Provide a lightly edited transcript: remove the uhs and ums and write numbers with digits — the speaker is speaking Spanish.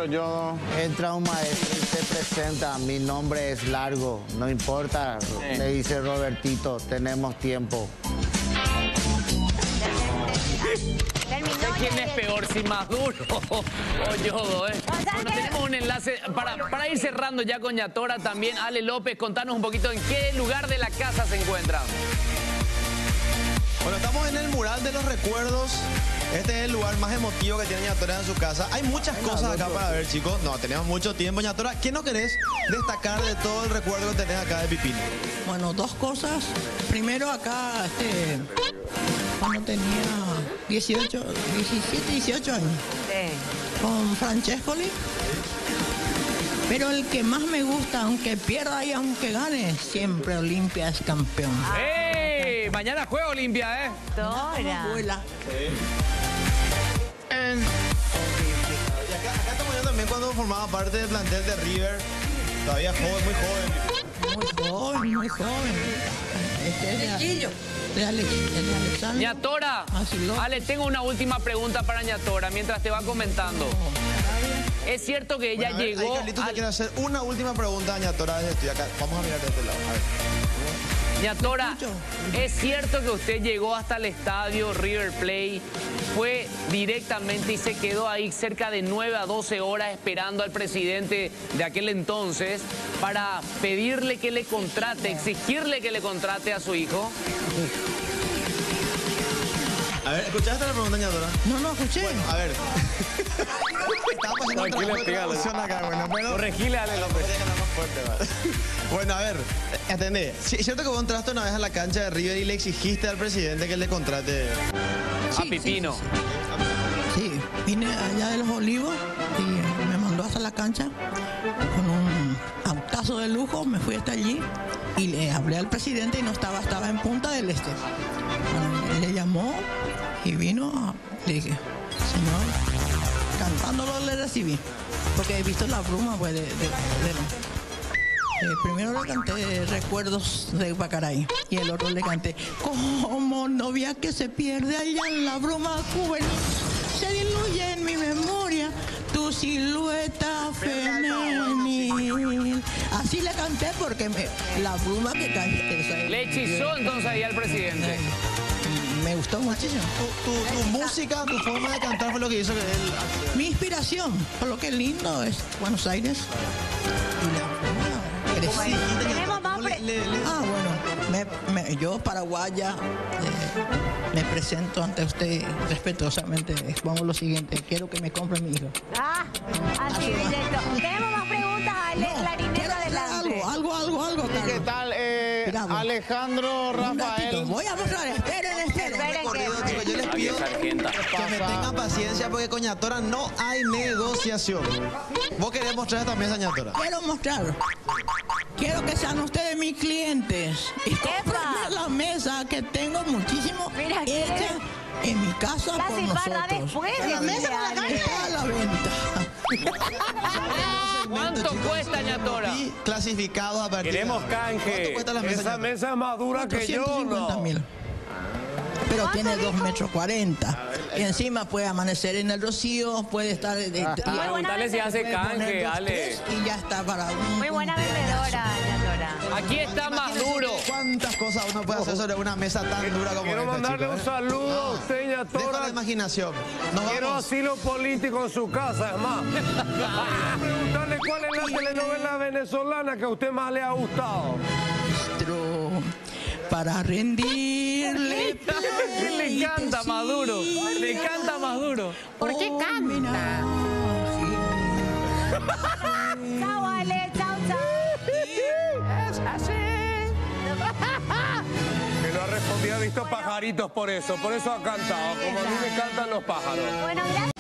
yo. Entra un maestro y se presenta, mi nombre es largo, no importa, le dice Robertito, tenemos tiempo. ¿De quién es peor, si Maduro o Yodo? Bueno, tenemos un enlace para ir cerrando ya con Yatora también. Ale López, contanos un poquito en qué lugar de la casa se encuentran. Bueno, estamos en el mural de los recuerdos. Este es el lugar más emotivo que tiene Yatora en su casa. Hay muchas cosas acá para ver, chicos. No, tenemos mucho tiempo. Yatora, ¿qué no querés destacar de todo el recuerdo que tenés acá de Pipino? Bueno, dos cosas. Primero acá, cuando tenía 17, 18 años, con Francescoli. Pero el que más me gusta, aunque pierda y aunque gane, siempre Olimpia es campeón. ¡Ey! Mañana juega Olimpia, ¿eh? Vuela. Y acá estamos viendo también cuando formaba parte del plantel de River. Todavía joven, muy joven. Muy joven. Este es de Alexandre. Ñatora, Ale, tengo una última pregunta para Ñatora mientras te va comentando. Es cierto que ella llegó... Ahí Carlitos te quiere hacer una última pregunta a Ñatora desde estoy acá. Vamos a mirar de este lado. A ver. Ñatora, ¿es cierto que usted llegó hasta el estadio River Plate, fue directamente y se quedó ahí cerca de 9 a 12 horas esperando al presidente de aquel entonces para pedirle que le contrate, exigirle que le contrate a su hijo? A ver, ¿escuchaste la pregunta, Ñatora? No, escuché. Bueno, a ver. Estamos haciendo otra traducción acá, bueno, pero... Corregile, Ale López. Bueno, a ver, atendé. Sí, es cierto que vos entraste una vez a la cancha de River y le exigiste al presidente que le contrate a Pipino. Sí, vine allá de Los Olivos y me mandó hasta la cancha con un autazo de lujo, me fui hasta allí y le hablé al presidente y no estaba en Punta del Este. Bueno, él le llamó y vino, le dije, señor, cantándolo le recibí, porque he visto la bruma pues, primero le canté Recuerdos de Bacaray y el otro le canté Como novia que se pierde allá en la bruma juvenil, se diluye en mi memoria tu silueta femenil. Así le canté porque la bruma que cae... Le hechizó entonces ahí al presidente. Me gustó muchísimo. Tu música, tu forma de cantar fue lo que hizo que él... Mi inspiración, por lo que lindo es Buenos Aires. Tenemos más bueno, yo paraguaya me presento ante usted respetuosamente. Expongo lo siguiente, quiero que me compre mi hijo. Así directo. Tenemos más preguntas, Ale, clarinete, adelante. Algo. ¿Qué tal, Alejandro Rafael? Voy a mostrar, esperen. Chicos, yo les pido que me tengan paciencia porque con Ñatora no hay negociación. ¿Vos querés mostrar esta mesa, Ñatora? Quiero mostrar. Quiero que sean ustedes mis clientes. Y cómprenme la mesa que tengo muchísimo hecha en mi casa por nosotros. Después la mesa está a la venta. ¿Cuánto cuesta, Ñatora? Y clasificados a partir Queremos canje. ¿Cuánto cuesta la mesa? Esa mesa es más dura que yo, ¿no? 450.000. Pero tiene 2,40 metros. Y encima puede amanecer en el Rocío, puede estar... Preguntale si hace canje, Ale. Y ya está para... Muy buena vendedora, Ñatora. Aquí está Maduro. ¿Cuántas cosas uno puede hacer sobre una mesa tan dura como Quiero esta, mandarle chicos, un saludo a usted, Deja la Ñatora. imaginación. Nos Quiero vamos. asilo político en su casa, es más. Quiero preguntarle cuál es la telenovela venezolana que a usted más le ha gustado. Para rendirle... Le canta Maduro. Le canta Maduro. ¿Por qué canta? Chao, Ale, chao. Es así. Que lo ha respondido, ha visto pajaritos por eso ha cantado, como a mí me cantan los pájaros. Bueno, gracias.